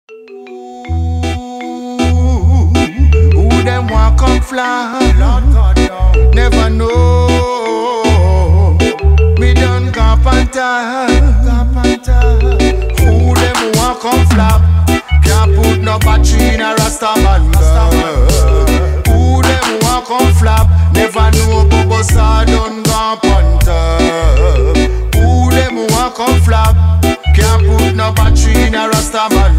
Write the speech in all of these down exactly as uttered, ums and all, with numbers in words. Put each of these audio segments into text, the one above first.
Who them want come fly? Lord God, no. Never know. Me done carpenter. Carpenter. Who them want come flap? Can't put no battery in a Rastaman. Who them want come flap? Never know Bobo Sa done carpenter. Who them want come flap? Can't put no battery in a Rastaman.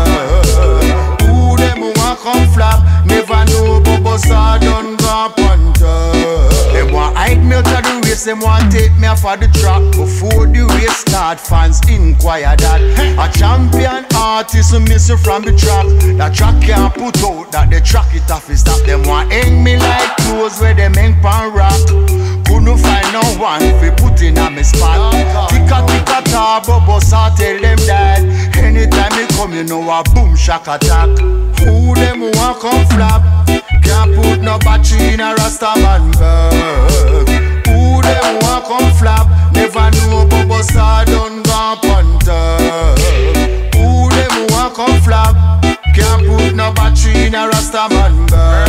Who them want come flap? Never know Bobo Sa done carpenter. Them want hide me out of the race. Them want take me off of the track. Before the race start, fans inquire that a champion artist missing from the track. That track can't put out, that the track it off is stop. Them want hang me like clothes where them hang pan rock. Couldn't find no one fi put in a me spot. Ticka ticka ta, Bobo Sa tell them that anytime me come you know a boom shack attack. Who them want come flap? Can't put no battery in a Rastaman bag. Who them want come flap? Never know Bobo Sa done carpenter. Who them want come flap? Can't put no battery in a Rastaman bag.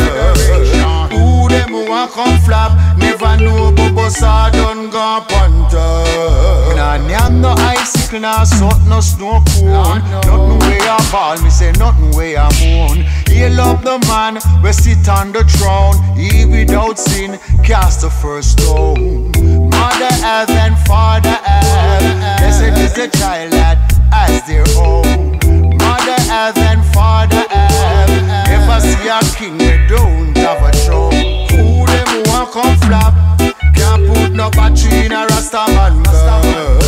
Who them want come flap? Never know Bobo Sa done carpenter. Nah, nyam no icicle, nah salt, no snow cone. Nothing way I ball, me say nothing way I moan. He love the man, we sit on the throne. He without sin, cast the first stone. Mother earth and father earth, blessed is the child that has their own. Mother earth and father earth, never see a king we don't have a throne. Who them want come flap? Can't put no battery in a Rastaman bag.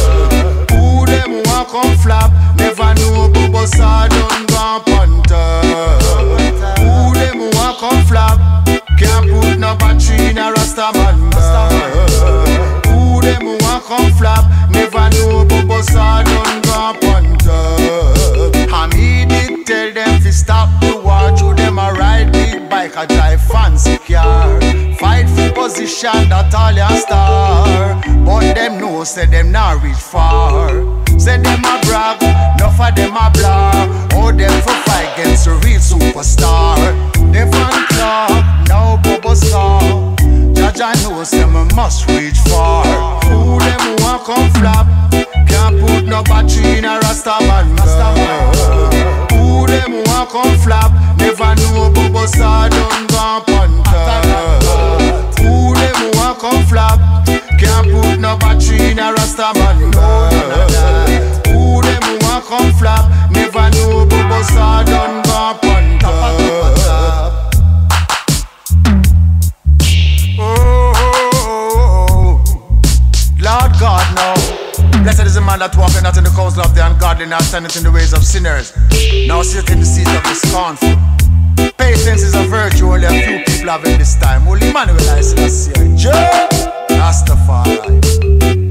Who them want come flap? Never know Bobo Sa done carpenter. Who them want come flap? Can't put no battery in a Rastaman bag. Who them want come flap? Never know Bobo Sa done carpenter. And me did tell them to stop the war. Through them a ride big bike, a drive fancy car. Fight for position that all ya star. But them know say them not reach far. Say them a brag, enough of them a blag. Oh them for fight against a real superstar. They fan club, now Bobo Sa. Jaja knows them a must reach far. Who them want come flap? Can't put no battery in a Rastaman bag. Who them want come flap? Never know Bobo Sa done carpenter. Who them want come flap? Can't put no battery in a Rastaman bag. Who them want come flap? Never know Bobo Sa done carpenter. Oh, Lord God, no. Blessed is the man that walketh not in the counsel of the ungodly, nor standeth in the ways of sinners, nor sitteth in the seat of the scornful. Patience is a virtue only a few people have in this time. Only Emmanuel I Selassie, Rastafari.